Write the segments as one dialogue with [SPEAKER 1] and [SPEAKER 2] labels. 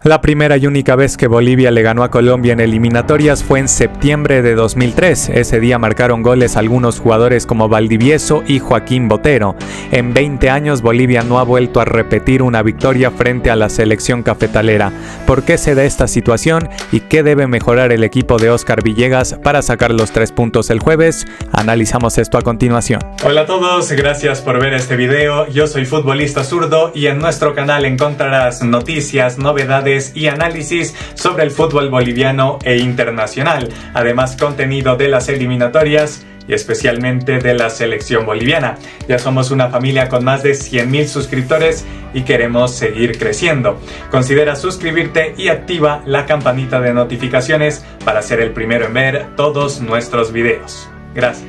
[SPEAKER 1] La primera y única vez que Bolivia le ganó a Colombia en eliminatorias fue en septiembre de 2003. Ese día marcaron goles algunos jugadores como Valdivieso y Joaquín Botero. En 20 años Bolivia no ha vuelto a repetir una victoria frente a la selección cafetalera. ¿Por qué se da esta situación y qué debe mejorar el equipo de Oscar Villegas para sacar los 3 puntos el jueves? Analizamos esto a continuación. Hola a todos, gracias por ver este video. Yo soy Futbolista Zurdo y en nuestro canal encontrarás noticias, novedades y análisis sobre el fútbol boliviano e internacional, además contenido de las eliminatorias y especialmente de la selección boliviana. Ya somos una familia con más de 100.000 suscriptores y queremos seguir creciendo. Considera suscribirte y activa la campanita de notificaciones para ser el primero en ver todos nuestros videos. Gracias.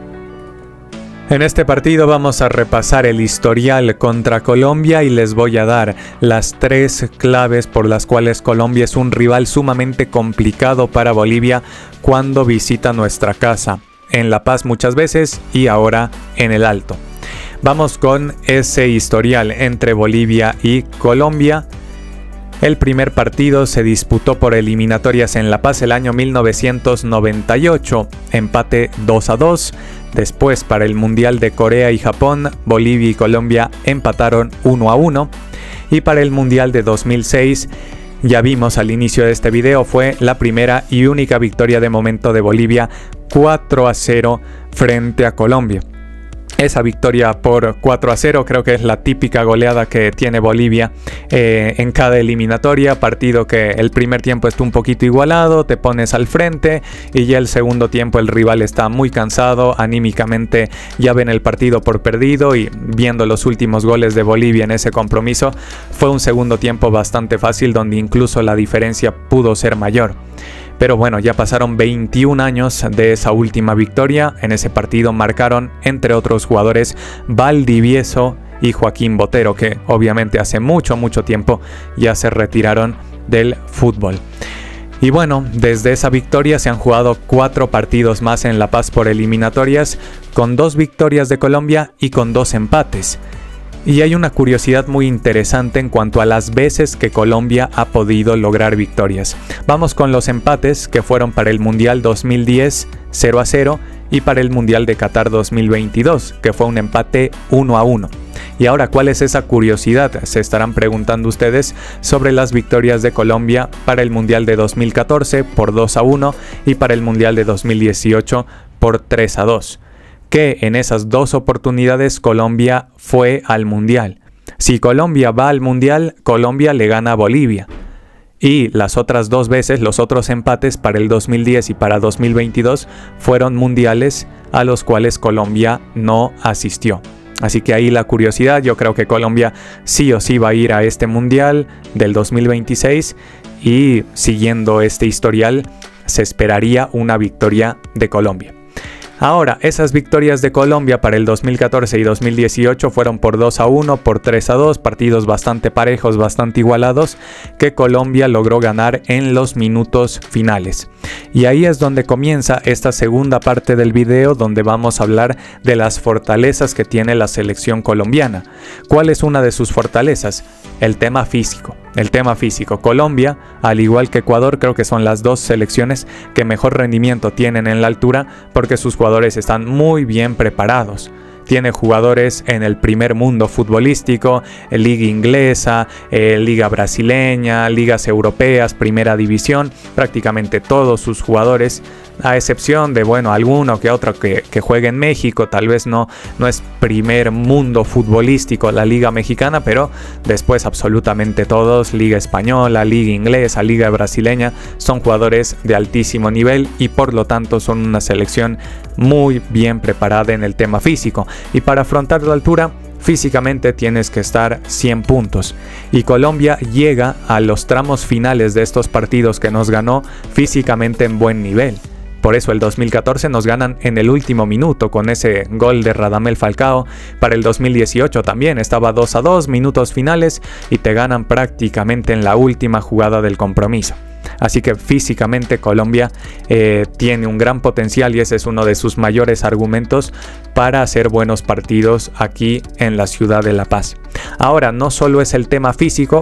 [SPEAKER 1] En este partido vamos a repasar el historial contra Colombia y les voy a dar las 3 claves por las cuales Colombia es un rival sumamente complicado para Bolivia cuando visita nuestra casa, en La Paz muchas veces y ahora en el Alto. Vamos con ese historial entre Bolivia y Colombia. El primer partido se disputó por eliminatorias en La Paz el año 1998, empate 2-2. Después, para el Mundial de Corea y Japón, Bolivia y Colombia empataron 1-1. Y para el Mundial de 2006, ya vimos al inicio de este video, fue la primera y única victoria de momento de Bolivia, 4-0 frente a Colombia. Esa victoria por 4-0 creo que es la típica goleada que tiene Bolivia en cada eliminatoria. Partido que el primer tiempo está un poquito igualado, te pones al frente y ya el segundo tiempo el rival está muy cansado, anímicamente ya ven el partido por perdido y viendo los últimos goles de Bolivia en ese compromiso, fue un segundo tiempo bastante fácil donde incluso la diferencia pudo ser mayor. Pero bueno, ya pasaron 21 años de esa última victoria. En ese partido marcaron, entre otros jugadores, Valdivieso y Joaquín Botero, que obviamente hace mucho tiempo ya se retiraron del fútbol. Y bueno, desde esa victoria se han jugado 4 partidos más en La Paz por eliminatorias, con 2 victorias de Colombia y con 2 empates. Y hay una curiosidad muy interesante en cuanto a las veces que Colombia ha podido lograr victorias. Vamos con los empates que fueron para el Mundial 2010 0-0 y para el Mundial de Qatar 2022 que fue un empate 1-1. Y ahora, ¿cuál es esa curiosidad? Se estarán preguntando ustedes sobre las victorias de Colombia para el Mundial de 2014 por 2-1 y para el Mundial de 2018 por 3-2. Que en esas 2 oportunidades Colombia fue al Mundial. Si Colombia va al Mundial, Colombia le gana a Bolivia. Y las otras 2 veces, los otros empates para el 2010 y para 2022 fueron mundiales a los cuales Colombia no asistió. Así que ahí la curiosidad, yo creo que Colombia sí o sí va a ir a este Mundial del 2026 y siguiendo este historial se esperaría una victoria de Colombia. Ahora, esas victorias de Colombia para el 2014 y 2018 fueron por 2-1, por 3-2, partidos bastante parejos, bastante igualados, que Colombia logró ganar en los minutos finales. Y ahí es donde comienza esta segunda parte del video, donde vamos a hablar de las fortalezas que tiene la selección colombiana. ¿Cuál es una de sus fortalezas? El tema físico. Colombia, al igual que Ecuador, creo que son las 2 selecciones que mejor rendimiento tienen en la altura porque sus jugadores están muy bien preparados. Tiene jugadores en el primer mundo futbolístico, liga inglesa, liga brasileña, ligas europeas, primera división, prácticamente todos sus jugadores, a excepción de, bueno, alguno que otro que juegue en México, tal vez no es primer mundo futbolístico la liga mexicana, pero después absolutamente todos, liga española, liga inglesa, liga brasileña, son jugadores de altísimo nivel y por lo tanto son una selección muy bien preparada en el tema físico. Y para afrontar la altura, físicamente tienes que estar 100 puntos. Y Colombia llega a los tramos finales de estos partidos que nos ganó físicamente en buen nivel. Por eso el 2014 nos ganan en el último minuto con ese gol de Radamel Falcao. Para el 2018 también estaba 2-2, minutos finales, y te ganan prácticamente en la última jugada del compromiso. Así que físicamente Colombia tiene un gran potencial y ese es uno de sus mayores argumentos para hacer buenos partidos aquí en la ciudad de La Paz. Ahora, no solo es el tema físico,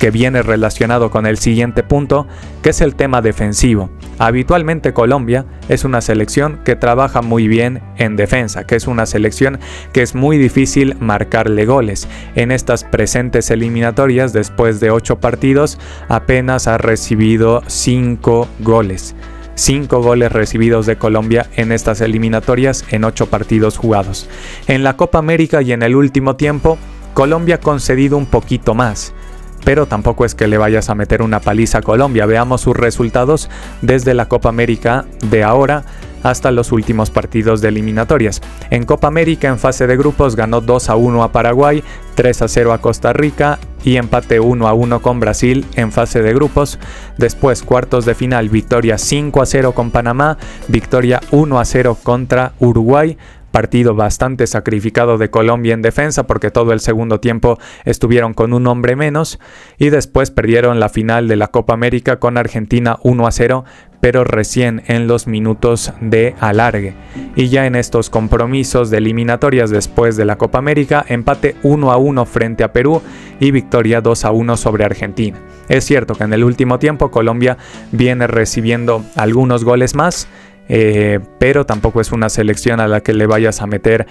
[SPEAKER 1] que viene relacionado con el siguiente punto, que es el tema defensivo. Habitualmente Colombia es una selección que trabaja muy bien en defensa, que es una selección que es muy difícil marcarle goles. En estas presentes eliminatorias, después de 8 partidos, apenas ha recibido 5 goles. 5 goles recibidos de Colombia en estas eliminatorias en 8 partidos jugados. En la Copa América y en el último tiempo, Colombia ha concedido un poquito más, pero tampoco es que le vayas a meter una paliza a Colombia. Veamos sus resultados desde la Copa América de ahora hasta los últimos partidos de eliminatorias. En Copa América, en fase de grupos, ganó 2-1 a Paraguay, 3-0 a Costa Rica y empate 1-1 con Brasil en fase de grupos. Después, cuartos de final, victoria 5-0 con Panamá, victoria 1-0 contra Uruguay. Partido bastante sacrificado de Colombia en defensa porque todo el segundo tiempo estuvieron con un hombre menos, y después perdieron la final de la Copa América con Argentina 1-0, pero recién en los minutos de alargue. Y ya en estos compromisos de eliminatorias después de la Copa América, empate 1-1 frente a Perú y victoria 2-1 sobre Argentina. Es cierto que en el último tiempo Colombia viene recibiendo algunos goles más, pero tampoco es una selección a la que le vayas a meter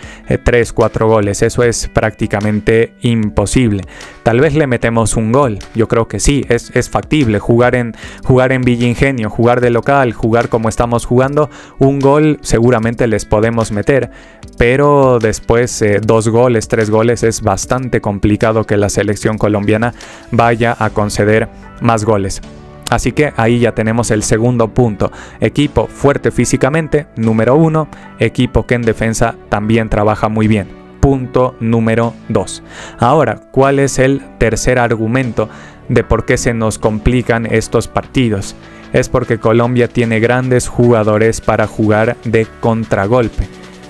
[SPEAKER 1] 3-4 goles. Eso es prácticamente imposible. Tal vez le metemos un gol, yo creo que sí, es factible jugar en Villa Ingenio, jugar de local, jugar como estamos jugando. Un gol seguramente les podemos meter, pero después 2 goles, 3 goles es bastante complicado que la selección colombiana vaya a conceder más goles. Así que ahí ya tenemos el segundo punto. Equipo fuerte físicamente, número 1. Equipo que en defensa también trabaja muy bien. Punto número 2. Ahora, ¿cuál es el tercer argumento de por qué se nos complican estos partidos? Es porque Colombia tiene grandes jugadores para jugar de contragolpe.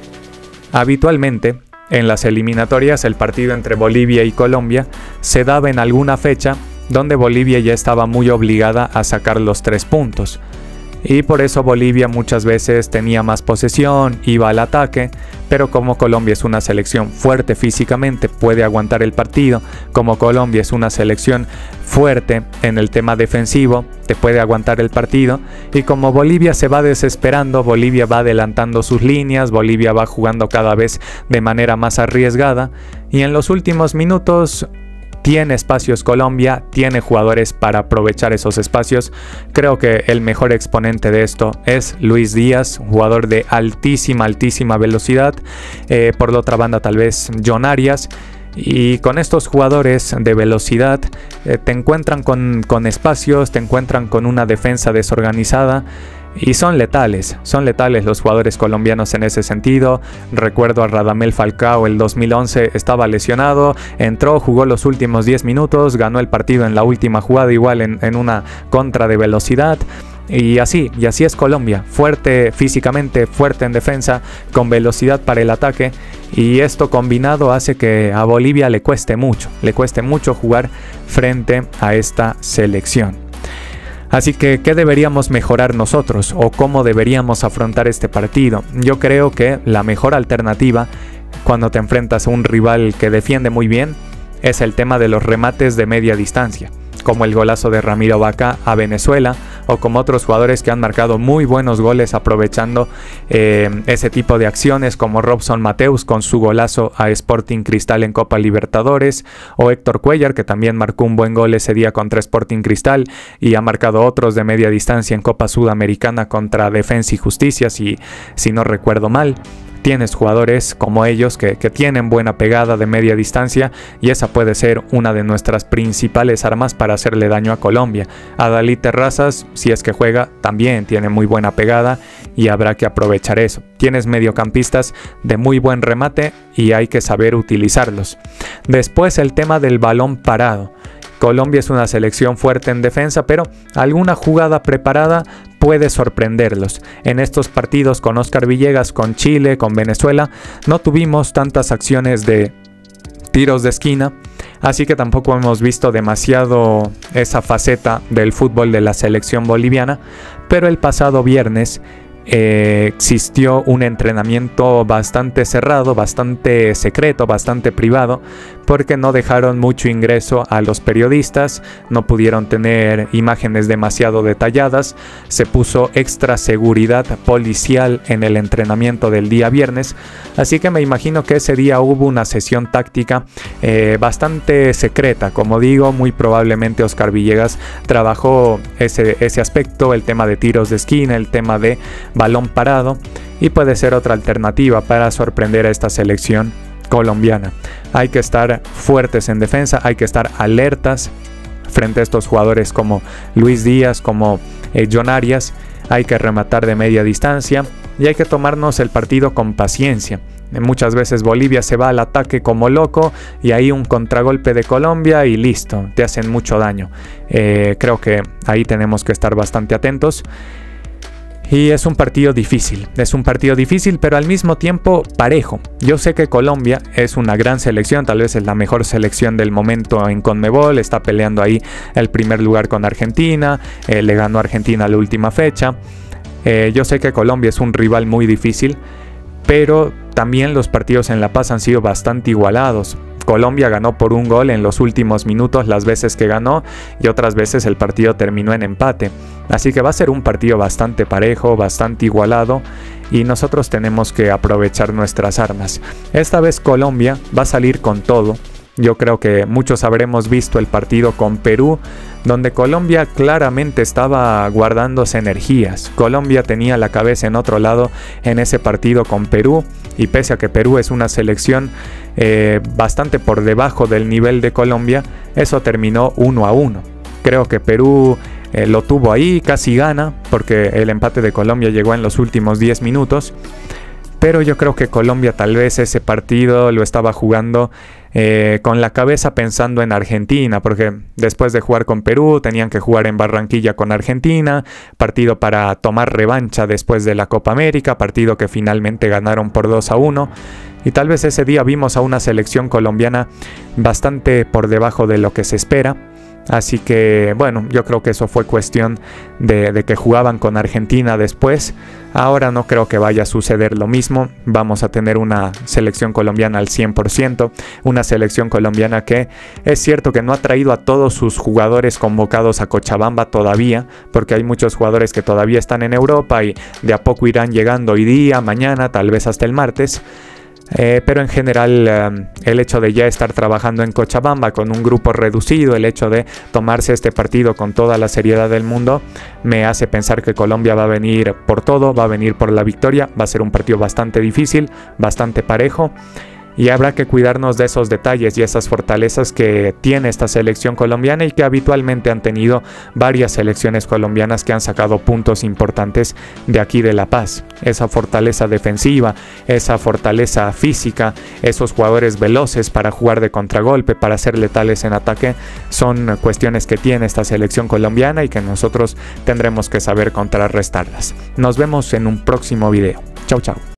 [SPEAKER 1] Habitualmente, en las eliminatorias, el partido entre Bolivia y Colombia se daba en alguna fecha donde Bolivia ya estaba muy obligada a sacar los 3 puntos. Y por eso Bolivia muchas veces tenía más posesión, iba al ataque, pero como Colombia es una selección fuerte físicamente, puede aguantar el partido. Como Colombia es una selección fuerte en el tema defensivo, te puede aguantar el partido. Y como Bolivia se va desesperando, Bolivia va adelantando sus líneas, Bolivia va jugando cada vez de manera más arriesgada, y en los últimos minutos tiene espacios Colombia, tiene jugadores para aprovechar esos espacios. Creo que el mejor exponente de esto es Luis Díaz, un jugador de altísima velocidad. Por la otra banda tal vez John Arias. Y con estos jugadores de velocidad te encuentran con espacios, te encuentran con una defensa desorganizada. Y son letales los jugadores colombianos en ese sentido. Recuerdo a Radamel Falcao el 2011, estaba lesionado, entró, jugó los últimos 10 minutos, ganó el partido en la última jugada igual en una contra de velocidad. Y así es Colombia, fuerte físicamente, fuerte en defensa, con velocidad para el ataque. Y esto combinado hace que a Bolivia le cueste mucho jugar frente a esta selección. Así que, ¿qué deberíamos mejorar nosotros o cómo deberíamos afrontar este partido? Yo creo que la mejor alternativa cuando te enfrentas a un rival que defiende muy bien es el tema de los remates de media distancia, como el golazo de Ramiro Vaca a Venezuela, o como otros jugadores que han marcado muy buenos goles aprovechando ese tipo de acciones, como Robson Mateus con su golazo a Sporting Cristal en Copa Libertadores, o Héctor Cuellar, que también marcó un buen gol ese día contra Sporting Cristal y ha marcado otros de media distancia en Copa Sudamericana contra Defensa y Justicia, si no recuerdo mal. Tienes jugadores como ellos que tienen buena pegada de media distancia, y esa puede ser una de nuestras principales armas para hacerle daño a Colombia. Adalid Terrazas, si es que juega, también tiene muy buena pegada y habrá que aprovechar eso. Tienes mediocampistas de muy buen remate y hay que saber utilizarlos. Después el tema del balón parado. Colombia es una selección fuerte en defensa, pero alguna jugada preparada puede sorprenderlos. En estos partidos con Oscar Villegas, con Chile, con Venezuela, no tuvimos tantas acciones de tiros de esquina, así que tampoco hemos visto demasiado esa faceta del fútbol de la selección boliviana, pero el pasado viernes existió un entrenamiento bastante cerrado, bastante secreto, bastante privado, porque no dejaron mucho ingreso a los periodistas, no pudieron tener imágenes demasiado detalladas, se puso extra seguridad policial en el entrenamiento del día viernes, así que me imagino que ese día hubo una sesión táctica bastante secreta. Como digo, muy probablemente Oscar Villegas trabajó ese aspecto, el tema de tiros de esquina, el tema de balón parado, y puede ser otra alternativa para sorprender a esta selección colombiana. Hay que estar fuertes en defensa, hay que estar alertas frente a estos jugadores como Luis Díaz, como John Arias. Hay que rematar de media distancia y hay que tomarnos el partido con paciencia. Muchas veces Bolivia se va al ataque como loco y ahí un contragolpe de Colombia y listo, te hacen mucho daño. Creo que ahí tenemos que estar bastante atentos. Y es un partido difícil, pero al mismo tiempo parejo. Yo sé que Colombia es una gran selección, tal vez es la mejor selección del momento en CONMEBOL, está peleando ahí el primer lugar con Argentina, le ganó a Argentina la última fecha. Yo sé que Colombia es un rival muy difícil, pero también los partidos en La Paz han sido bastante igualados. Colombia ganó por un gol en los últimos minutos las veces que ganó y otras veces el partido terminó en empate. Así que va a ser un partido bastante parejo, bastante igualado y nosotros tenemos que aprovechar nuestras armas. Esta vez Colombia va a salir con todo. Yo creo que muchos habremos visto el partido con Perú, donde Colombia claramente estaba guardándose energías. Colombia tenía la cabeza en otro lado en ese partido con Perú, y pese a que Perú es una selección bastante por debajo del nivel de Colombia, eso terminó 1-1. Creo que Perú lo tuvo ahí, casi gana, porque el empate de Colombia llegó en los últimos 10 minutos. Pero yo creo que Colombia tal vez ese partido lo estaba jugando con la cabeza pensando en Argentina, porque después de jugar con Perú tenían que jugar en Barranquilla con Argentina, partido para tomar revancha después de la Copa América, partido que finalmente ganaron por 2-1. Y tal vez ese día vimos a una selección colombiana bastante por debajo de lo que se espera. Así que bueno, yo creo que eso fue cuestión de que jugaban con Argentina después. Ahora no creo que vaya a suceder lo mismo. Vamos a tener una selección colombiana al 100%. Una selección colombiana que es cierto que no ha traído a todos sus jugadores convocados a Cochabamba todavía, porque hay muchos jugadores que todavía están en Europa y de a poco irán llegando hoy día, mañana, tal vez hasta el martes. Pero en general el hecho de ya estar trabajando en Cochabamba con un grupo reducido, el hecho de tomarse este partido con toda la seriedad del mundo, me hace pensar que Colombia va a venir por todo, va a venir por la victoria. Va a ser un partido bastante difícil, bastante parejo. Y habrá que cuidarnos de esos detalles y esas fortalezas que tiene esta selección colombiana y que habitualmente han tenido varias selecciones colombianas que han sacado puntos importantes de aquí de La Paz. Esa fortaleza defensiva, esa fortaleza física, esos jugadores veloces para jugar de contragolpe, para ser letales en ataque, son cuestiones que tiene esta selección colombiana y que nosotros tendremos que saber contrarrestarlas. Nos vemos en un próximo video. Chau, chau.